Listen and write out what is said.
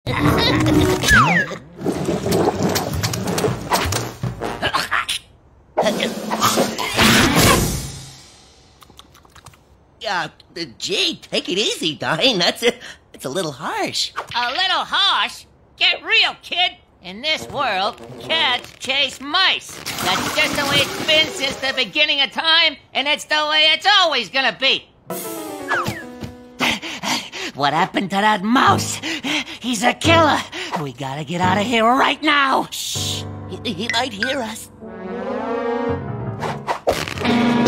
Gee, take it easy, Dine. It's a little harsh. A little harsh? Get real, kid. In this world, cats chase mice. That's just the way it's been since the beginning of time, and it's the way it's always gonna be. What happened to that mouse? He's a killer. We gotta get out of here right now. Shh. He might hear us.